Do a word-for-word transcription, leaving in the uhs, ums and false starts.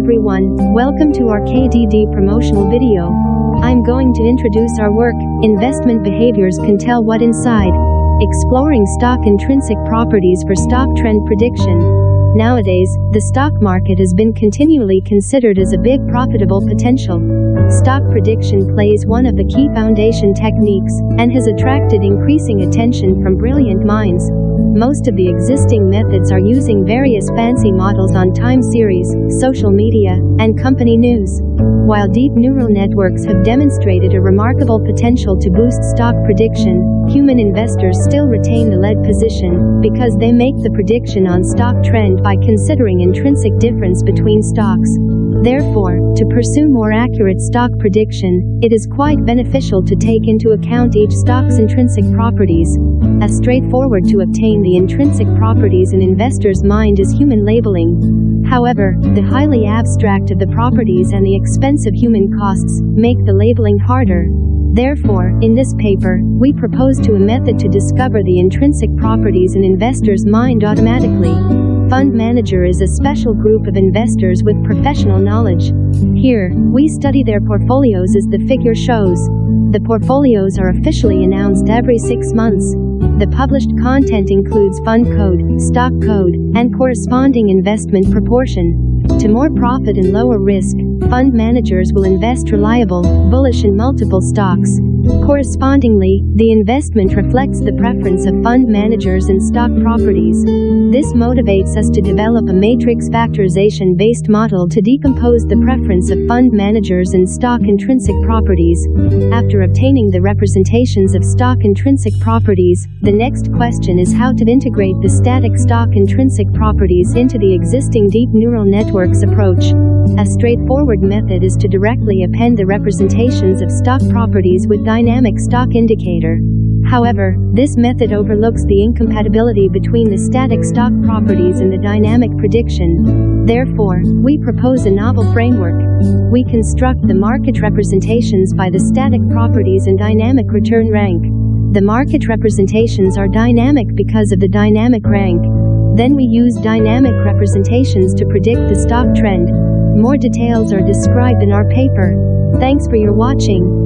everyone, welcome to our K D D promotional video. I'm going to introduce our work, Investment Behaviors Can Tell What Inside. Exploring stock intrinsic properties for stock trend prediction. Nowadays, the stock market has been continually considered as a big profitable potential. Stock prediction plays one of the key foundation techniques, and has attracted increasing attention from brilliant minds. Most of the existing methods are using various fancy models on time series, social media, and company news. While deep neural networks have demonstrated a remarkable potential to boost stock prediction, human investors still retain the lead position, because they make the prediction on stock trend by considering intrinsic difference between stocks. Therefore, to pursue more accurate stock prediction, it is quite beneficial to take into account each stock's intrinsic properties. As straightforward to obtain the intrinsic properties an investor's mind is human labeling. However, the highly abstract of the properties and the expensive human costs make the labeling harder. Therefore, in this paper, we propose to a method to discover the intrinsic properties an investor's mind automatically. Fund manager is a special group of investors with professional knowledge. Here, we study their portfolios as the figure shows. The portfolios are officially announced every six months. The published content includes fund code, stock code, and corresponding investment proportion. To more profit and lower risk, fund managers will invest reliable, bullish in multiple stocks. Correspondingly, the investment reflects the preference of fund managers and stock properties. This motivates us to develop a matrix factorization-based model to decompose the preference of fund managers and stock intrinsic properties. After obtaining the representations of stock intrinsic properties, the next question is how to integrate the static stock intrinsic properties into the existing deep neural networks approach. A straightforward method is to directly append the representations of stock properties with dynamic stock indicator. However, this method overlooks the incompatibility between the static stock properties and the dynamic prediction. Therefore, we propose a novel framework. We construct the market representations by the static properties and dynamic return rank. The market representations are dynamic because of the dynamic rank. Then we use dynamic representations to predict the stock trend. More details are described in our paper. Thanks for your watching.